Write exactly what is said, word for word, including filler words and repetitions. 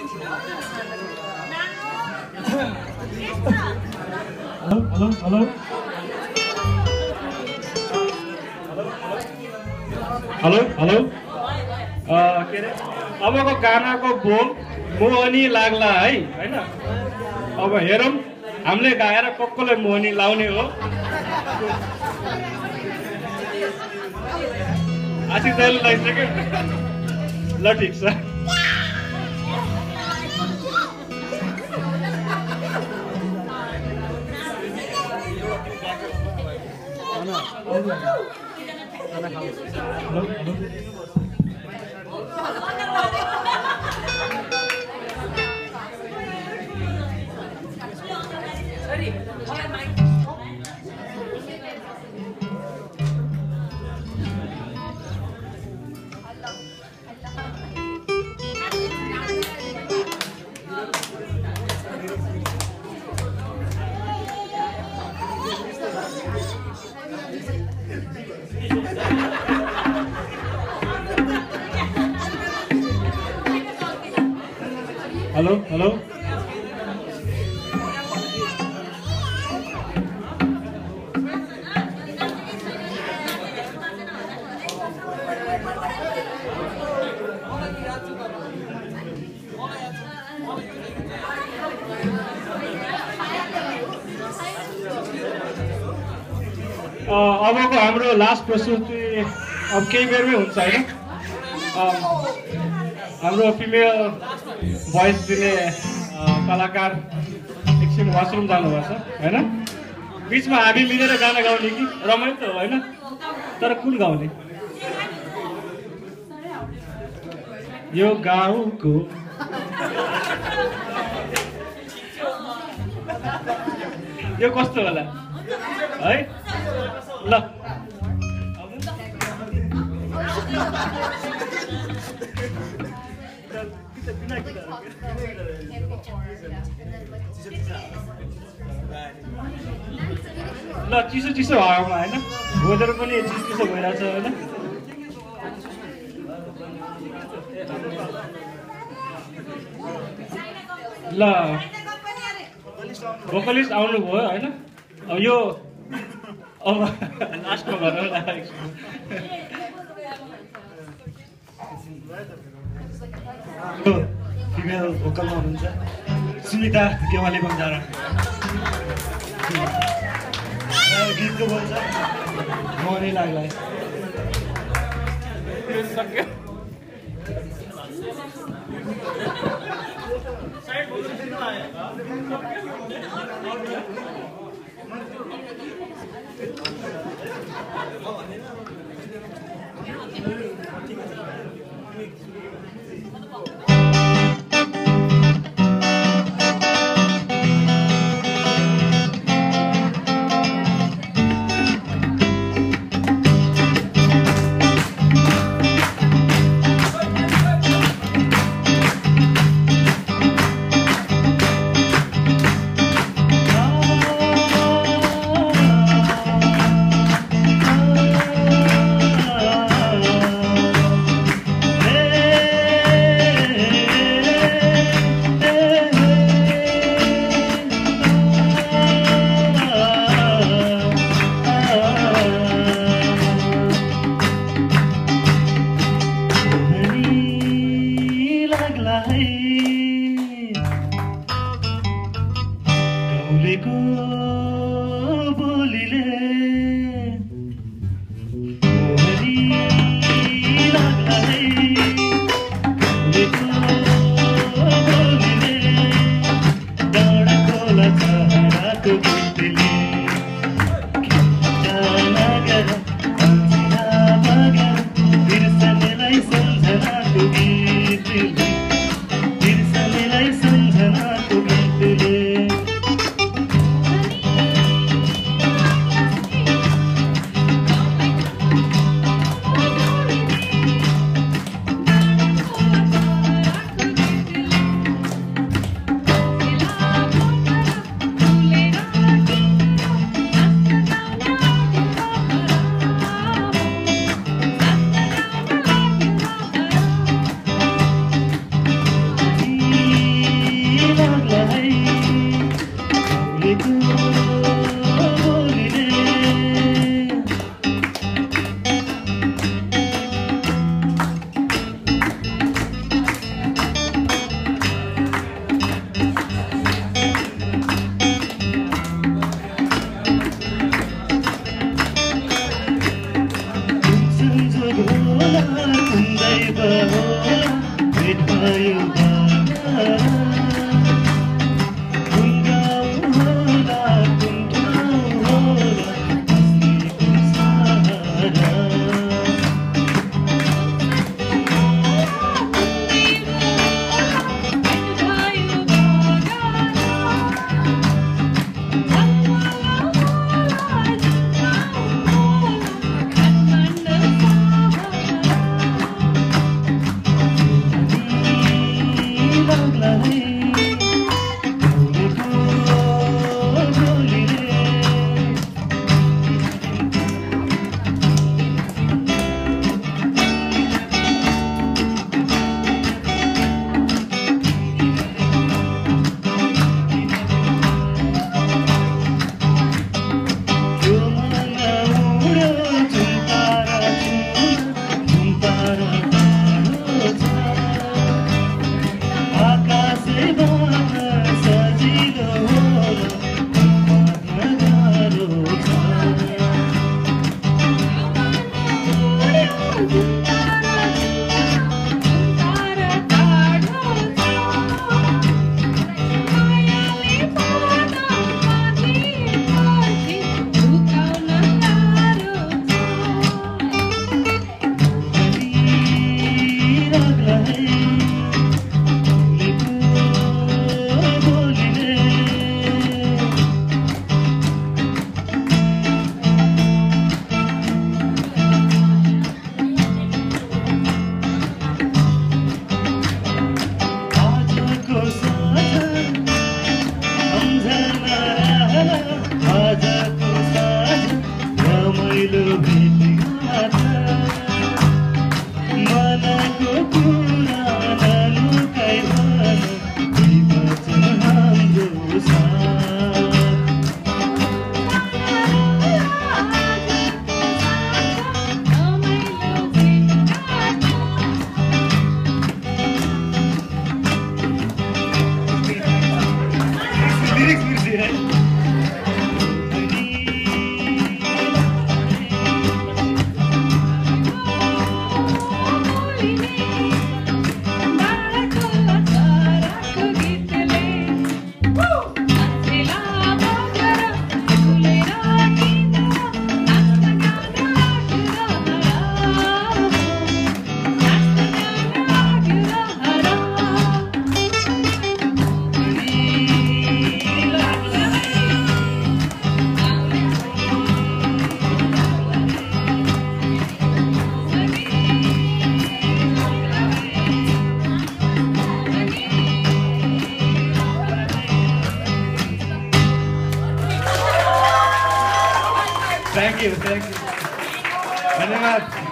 Hello hello hello hello के अरे अबको गानाको बोल मोहनी लाग्ला है हैन अब हेरौँ हामीले गाएर कोकोले मोहनी लाउने हो आशिष दाइले लाइसक्यो ल ठिक छ हेलो हेलो हेलो हेलो अबको हाम्रो लास्ट प्रस्तुति अब केही बेरमै हुन्छ हैन हाम्रो फिमेल भोइस दिने कलाकार एकछिन वासरुम जानुभएको छ हैन बिचमा हामी मिलेर गाना गाउने कि रमाइलो त हो हैन तर कुन गाउने यो गाउँको यो कस्तो होला है ल ल चिसो चिसो हावामा हैन वेदर पनि चिसो चिसो भइरहेछ हैन ल भोकलिस्ट आउनु भयो हैन अब यो अब लास्टमा गरौँ ल फिमेल भोकलमा हुनुहुन्छ सुनिता केवाली बन्जारा गीतको बोल्छ मोहनी लाग्ला Thank you, thank you. धन्यवाद.